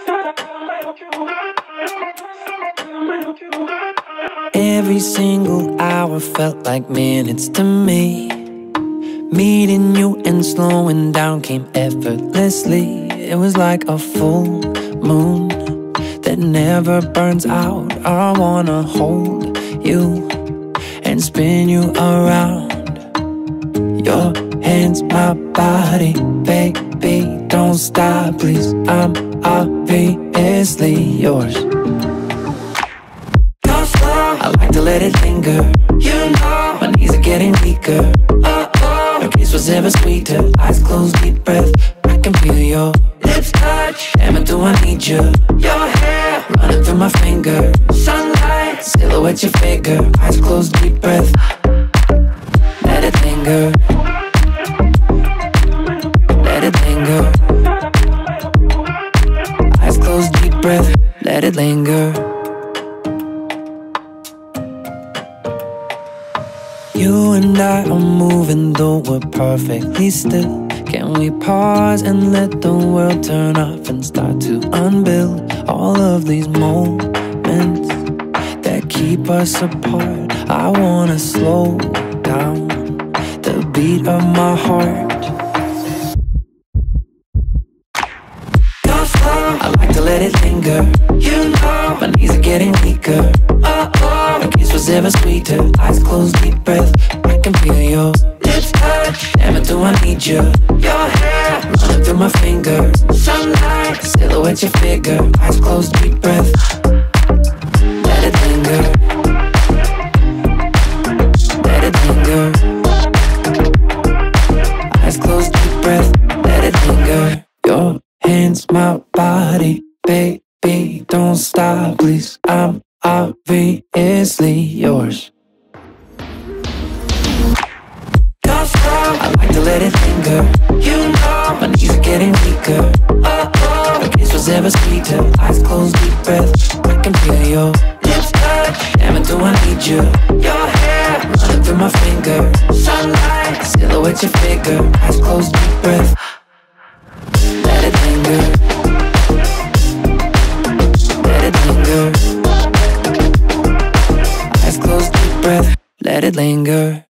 Every single hour felt like minutes to me. Meeting you and slowing down came effortlessly. It was like a full moon that never burns out. I wanna hold you and spin you around. Your hands, my body, baby, don't stop, please. I'm obviously yours. Go slow, I like to let it linger. You know, my knees are getting weaker. Her kiss was ever sweeter. Eyes closed, deep breath. I can feel your lips touch. Damn it, do I need you? Your hair running through my fingers. Sunlight, silhouette your figure. Eyes closed, deep breath. Let it linger. Let it linger. Eyes closed, deep breath. Let it linger. You and I are moving, though we're perfectly still. Can we pause and let the world turn off and start to unbuild all of these moments that keep us apart? I wanna slow down the beat of my heart. Go slow, I like to let it linger. You know, my knees are getting weaker. Her kiss was ever sweeter. Eyes closed, deep breath. I can feel your lips touch. Damn it, do I need you? Your hair running through my fingers. Sunlight, silhouette your figure. Eyes closed, deep breath. Let it linger. Let it linger. Eyes closed, deep breath. Let it linger. Your hands, my body, baby, don't stop, please. I'm obviously yours. Go slow, I like to let it linger. You know, my knees are getting weaker. Her kiss was ever sweeter. Eyes closed, deep breath. I can feel your lips touch. Damn it, do I need you? Your hair running through my fingers. Sunlight, silhouette your figure. Eyes closed, deep breath. Let it linger. Let it linger. Eyes closed, deep breath. Let it linger.